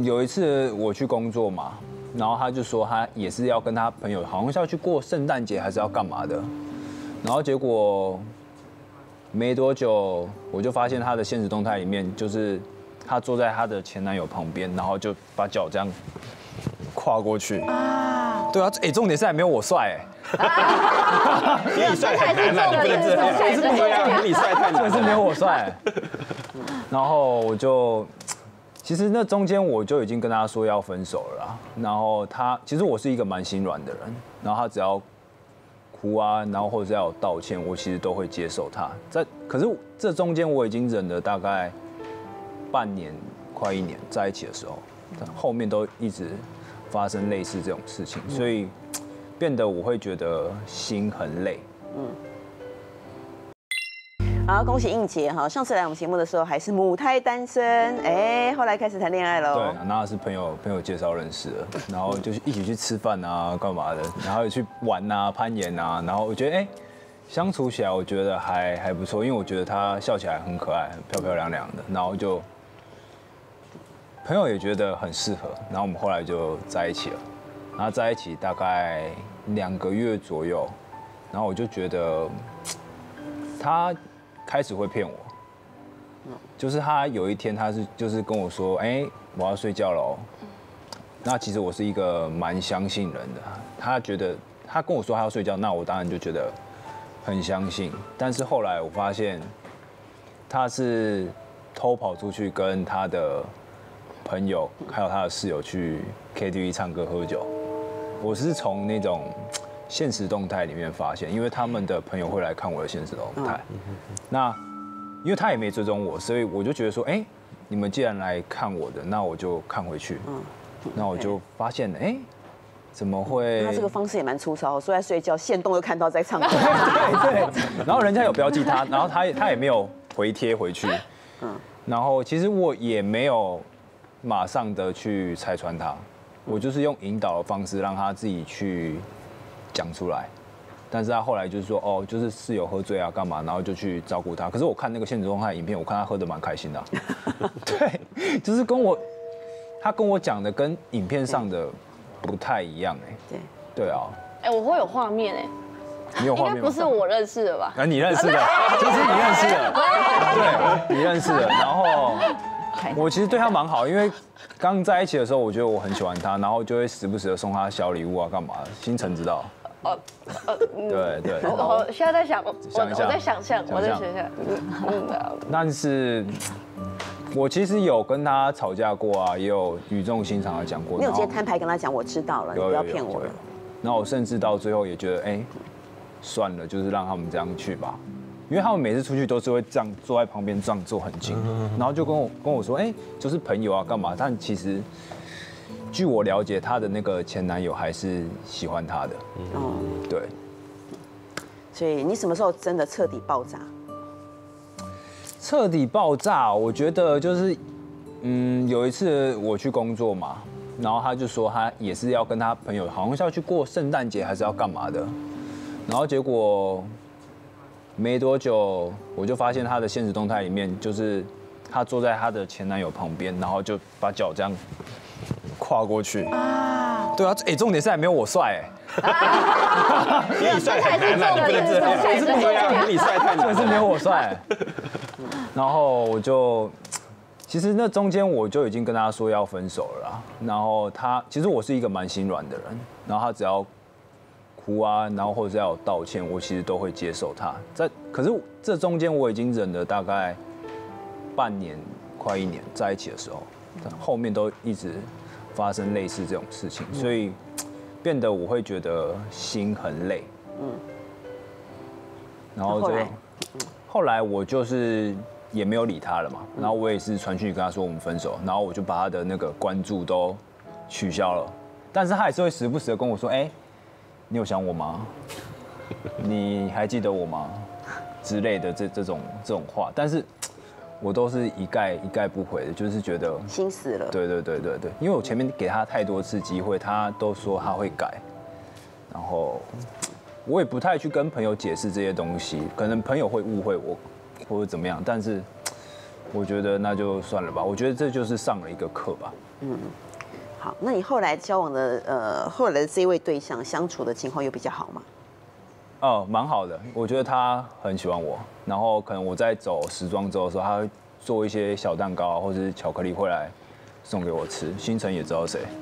有一次我去工作嘛，然后他就说他也是要跟他朋友，好像是要去过圣诞节还是要干嘛的，然后结果没多久我就发现他的现实动态里面就是他坐在他的前男友旁边，然后就把脚这样跨过去。啊，对啊，重点是还没有我帅比你帅很难啊，你不能这样，是不对啊，比你帅太难， 是没有我帅。然后我就，其实那中间我就已经跟他说要分手了啦。然后其实我是一个蛮心软的人，然后他只要哭啊，然后或者是要有道歉，我其实都会接受他。可是这中间我已经忍了大概半年快1年在一起的时候，后面都一直发生类似这种事情，所以变得我会觉得心很累。 好，恭喜应杰哈！上次来我们节目的时候还是母胎单身，哎，后来开始谈恋爱喽。 对，那是朋友介绍认识的，然后就一起去吃饭啊，干嘛的，然后去玩啊、攀岩啊，然后我觉得相处起来我觉得还不错，因为我觉得他笑起来很可爱，很漂漂亮亮的，然后就朋友也觉得很适合，然后我们后来就在一起了，然后在一起大概2个月左右，然后我就觉得他开始会骗我，就是他有一天就是跟我说，我要睡觉了哦。那其实我是一个蛮相信人的，他跟我说他要睡觉，那我当然就觉得很相信。但是后来我发现他是偷跑出去跟他的朋友还有他的室友去 KTV 唱歌喝酒。我是从那种现实动态里面发现，因为他们的朋友会来看我的现实动态。那因为他也没追踪我，所以我就觉得说，你们既然来看我的，那我就看回去。那我就发现，怎么会？ 他这个方式也蛮粗糙，说在睡觉，现动又看到在唱歌。 对。然后人家有标记他，然后他也没有回贴回去。然后其实我也没有马上的去拆穿他，我就是用引导的方式让他自己去讲出来。但是他后来就是说，就是室友喝醉啊，干嘛，然后就去照顾他。可是我看那个现实中他的影片，我看他喝得蛮开心的。对，就是他跟我讲的跟影片上的不太一样对啊。 我会有画面你有画面吗？ 应该不是我认识的吧？ 你认识的，就是你认识的，对，你认识的。然后我其实对他蛮好，因为刚在一起的时候，我觉得我很喜欢他，然后就会时不时的送他小礼物啊，干嘛的。星辰知道。对。 我现在在想，我在想象， 但是，我其实有跟他吵架过啊，也有语重心长的讲过。 你有直接摊牌跟他讲，我知道了，你不要骗我了。 然后我甚至到最后也觉得，算了，就是让他们这样去吧，因为他们每次出去都是会这样坐在旁边这样坐很近，然后就跟我说，就是朋友啊，干嘛？但其实。据我了解，她的那个前男友还是喜欢她的。对。 所以你什么时候真的彻底爆炸？ 彻底爆炸，我觉得就是，有一次我去工作嘛，然后他就说他也是要跟他朋友，好像是要去过圣诞节还是要干嘛的，然后结果没多久我就发现他的现实动态里面就是他坐在他的前男友旁边，然后就把脚这样。跨过去啊，对啊，重点是还没有我帅比你帅很难啊，你不能这样，是不对啊，比你帅太难， 是没有我帅。然后我就，其实那中间我就已经跟他说要分手了啦。然后其实我是一个蛮心软的人，然后他只要哭啊，然后或者是要有道歉，我其实都会接受他。可是这中间我已经忍了大概半年快1年在一起的时候，后面都一直。发生类似这种事情，所以变得我会觉得心很累。然后后来我就是也没有理他了嘛，然后我也是传讯跟他说我们分手，然后我就把他的那个关注都取消了，但是他也是会时不时的跟我说，你有想我吗？你还记得我吗？之类的这种话，但是。我都是一概不回的，就是觉得心死了。 对，因为我前面给他太多次机会，他都说他会改，然后我也不太去跟朋友解释这些东西，可能朋友会误会我或者怎么样，但是我觉得那就算了吧。我觉得这就是上了一个课吧。 好，那你后来交往的后来的这一位对象相处的情况有比较好吗？ 蛮好的。我觉得他很喜欢我，然后可能我在走时装周的时候，他会做一些小蛋糕或者是巧克力会来送给我吃。星辰也知道谁。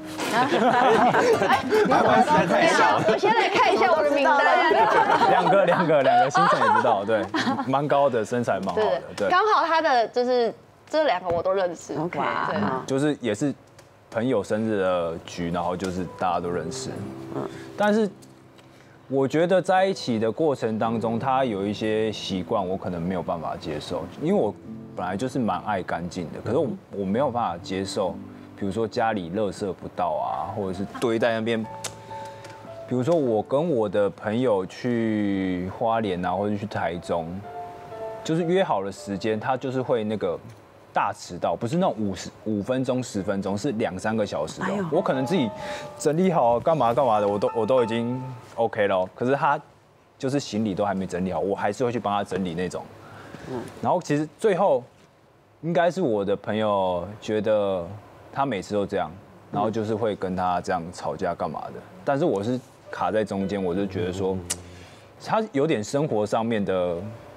台湾实在太小了。 我先来看一下我的名单。 两个星辰也知道，对，蛮高的，身材蛮好的，对。 刚好他的就是这2个我都认识。 OK， 对， 就是也是朋友生日的局，然后就是大家都认识。但是我觉得在一起的过程当中，他有一些习惯我可能没有办法接受，因为我本来就是蛮爱干净的，可是我没有办法接受，比如说家里垃圾不到啊，或者是堆在那边。比如说我跟我的朋友去花莲啊，或者去台中，就是约好了时间，他就是会那个大迟到，不是那种5分钟、10分钟，是2、3个小时的。我可能自己整理好干嘛的，我都已经 OK 了，可是他就是行李都还没整理好，我还是会去帮他整理那种。然后其实最后应该是我的朋友觉得他每次都这样，然后就是会跟他这样吵架干嘛的，但是我是卡在中间，我就觉得说他有点生活上面的。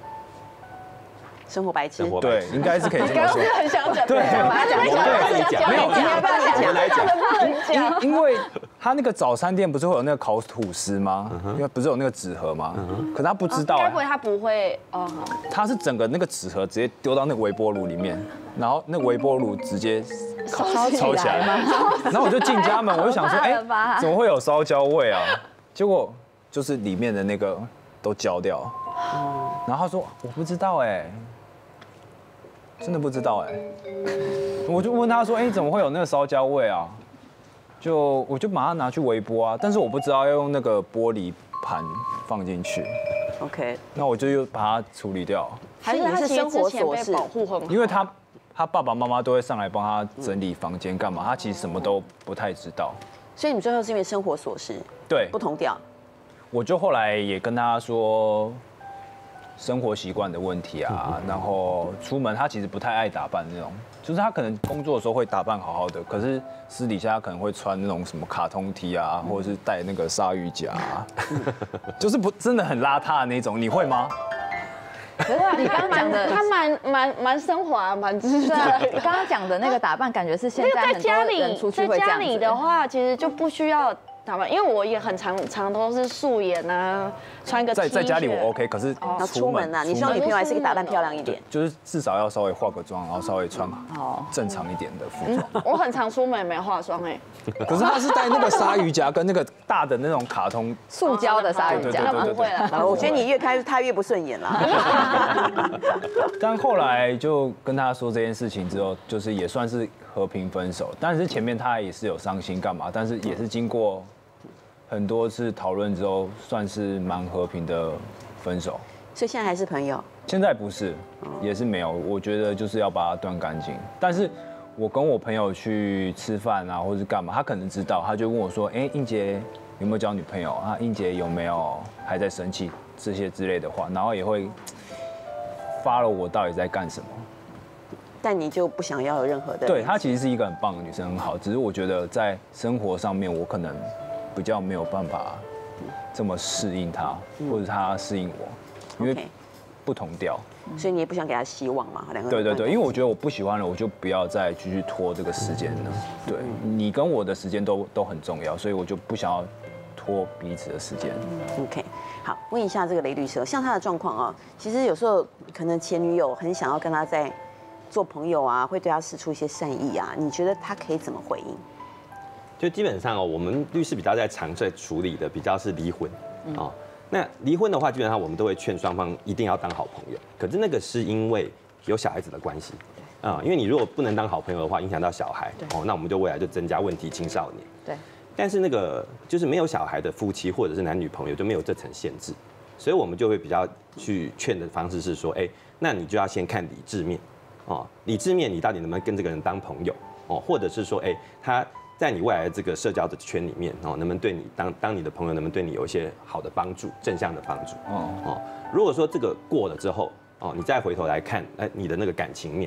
生活白痴， 对，应该是可以这么说。 很想讲， 对， 把它讲出来， 没有， 我们来讲。 因为他那个早餐店不是会有那个烤吐司吗？因为不是有那个纸盒吗？可他不知道， 该不会他不会哦？ 他是整个那个纸盒直接丢到那个微波炉里面，然后那个微波炉直接烧起来，然后我就进家门，我就想说，哎，怎么会有烧焦味啊？结果就是里面的那个都焦掉。然后他说我不知道哎。真的不知道哎，我就问他说，哎，怎么会有那个烧焦味啊？我就把它拿去微波啊，但是我不知道要用那个玻璃盘放进去。 OK， 那我就又把它处理掉。 还是他其实之前被保护很好？ 因为他爸爸妈妈都会上来帮他整理房间干嘛，他其实什么都不太知道。 所以你最后是因为生活琐事， 对， 不同调。 我就后来也跟他说。生活习惯的问题啊，然后出门他其实不太爱打扮那种，就是他可能工作的时候会打扮好好的，可是私底下他可能会穿那种什么卡通 T 啊，或者是戴那个鲨鱼夹，就是不真的很邋遢的那种。你会吗？ 可是你刚刚讲的，他蛮升华，蛮知识。 你刚刚讲的那个打扮，感觉是现在很多人出去会这样子。 在家里的话，其实就不需要。因为我也很常都是素颜啊，穿个 T 恤。在家里我 OK， 可是出门啊，你希望女朋友还是可以打扮漂亮一点， 就是至少要稍微化个妆，然后稍微穿正常一点的服装。 我很常出门没化妆哎， 可是他是戴那个鲨鱼夹跟那个大的那种卡通塑胶的鲨鱼夹， 那不会了。 我觉得你越开他越不顺眼了。 但后来就跟他说这件事情之后，就是也算是和平分手，但是前面他也是有伤心干嘛，但是也是经过。很多次讨论之后，算是蛮和平的分手。 所以现在还是朋友？ 现在不是，也是没有。我觉得就是要把它断干净。但是我跟我朋友去吃饭啊，或是干嘛，他可能知道，他就问我说：“哎，英杰有没有交女朋友啊？英杰有没有还在生气？这些之类的话，然后也会follow我到底在干什么。” 但你就不想要有任何的？ 对，她其实是一个很棒的女生，很好。只是我觉得在生活上面，我可能。比较没有办法这么适应他，或者他适应我，因为不同调， 所以你也不想给他希望嘛？两个对，因为我觉得我不喜欢了，我就不要再继续拖这个时间了。对你跟我的时间都很重要，所以我就不想要拖彼此的时间。 OK， 好，问一下这个雷律师，像他的状况啊，其实有时候可能前女友很想要跟他在做朋友啊，会对他释出一些善意啊，你觉得他可以怎么回应？ 就基本上我们律师比较常在处理的比较是离婚那离婚的话，基本上我们都会劝双方一定要当好朋友。可是那个是因为有小孩子的关系因为你如果不能当好朋友的话，影响到小孩那我们就未来就增加问题青少年。 对。 但是那个就是没有小孩的夫妻或者是男女朋友就没有这层限制，所以我们就会比较去劝的方式是说，那你就要先看理智面理智面你到底能不能跟这个人当朋友或者是说，他。在你未来的这个社交的圈里面能不能对你当你的朋友，能不能对你有一些好的帮助，正向的帮助如果说这个过了之后你再回头来看你的那个感情面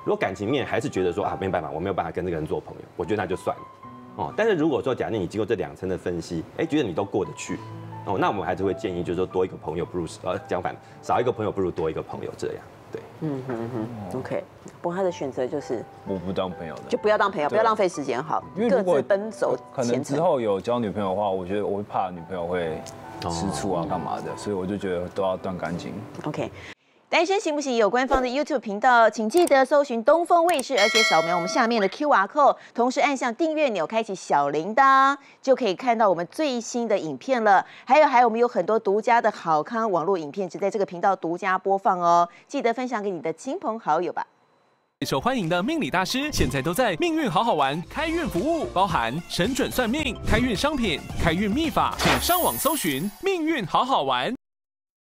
如果感情面还是觉得说啊没办法，我没有办法跟这个人做朋友，我觉得那就算了。哦，但是如果说假设你经过这2层的分析，觉得你都过得去，哦，那我们还是会建议就是说多一个朋友不如相反，少一个朋友不如多一个朋友这样。对 ，OK。不过他的选择就是我不当朋友的， 就不要当朋友，不要浪费时间，好，各自奔走可能之后有交女朋友的话，我觉得我会怕女朋友会吃醋啊干嘛的，所以我就觉得都要断干净。 OK。单身行不行？有官方的 YouTube 频道，请记得搜寻东风卫视，而且扫描我们下面的 QR code， 同时按下订阅钮，开启小铃铛，就可以看到我们最新的影片了。还有，我们有很多独家的好康网络影片，只在这个频道独家播放哦。记得分享给你的亲朋好友吧。 受欢迎的命理大师，现在都在命运好好玩开运服务，包含神准算命、开运商品、开运秘法，请上网搜寻命运好好玩。